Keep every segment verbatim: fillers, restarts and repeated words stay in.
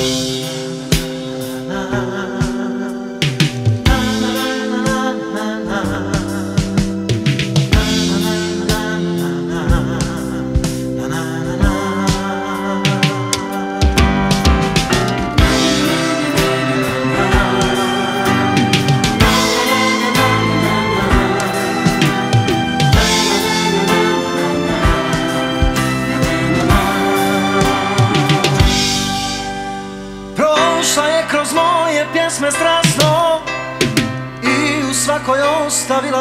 Kroz moje pjesme strasno i u svakoj ostavila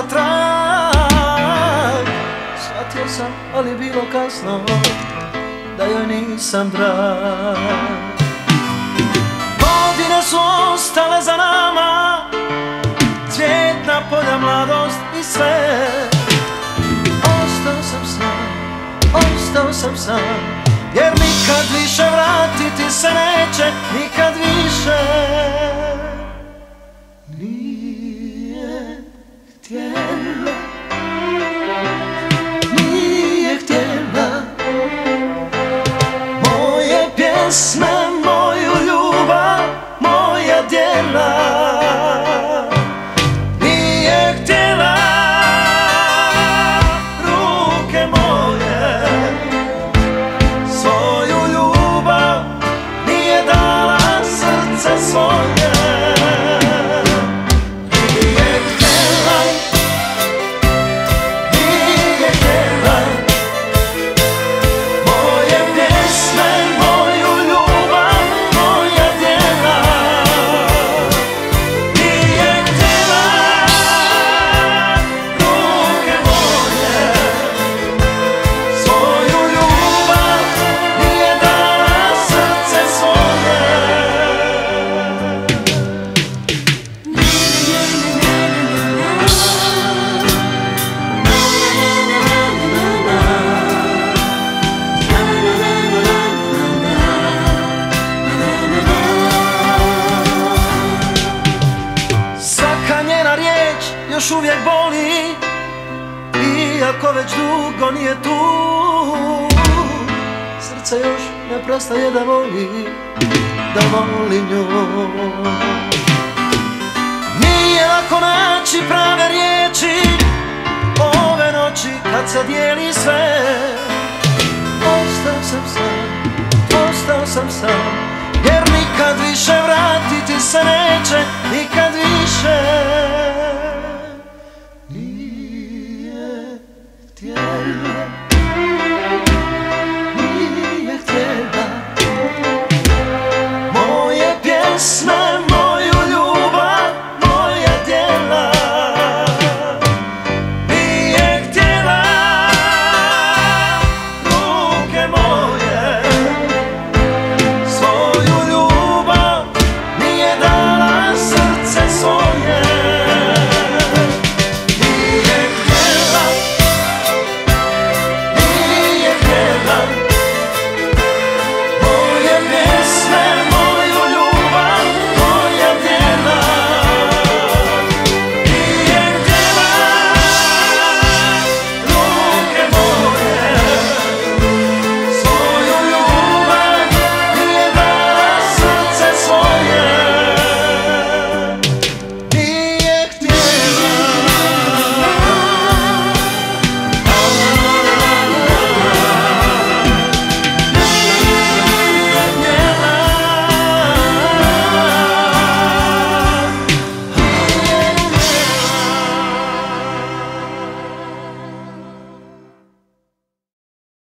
trag. Shvatio sam, ali bilo kasno, da joj nisam drag. Godine su ostale za nama, cvjetna polja, mladost i sve. Ostao sam sam, ostao sam sam, jer nikad više vratiti se neće, nikad više. Nije htjela, nije htjela moje pjesme, moju ljubav, moja djela. Nije htjela ruke moje, svoju ljubav nije dala, srce svoje. Nije htjela, nije htjela moje pjesme, moju ljubav, moja djela. Nije htjela ruke moje, svoju ljubav nije dala, srce svoje. Svaka njena riječ još uvijek boli, iako već dugo nije tu. Srce još ne prestaje da voli, da voli nju. Nije lako naći prave riječi ove noći kad se dijeli sve. Ostao sam sam, ostao sam sam, jer nikad više vratiti se neće, nikad više. Nije htjela, nije htjela moje pjesme,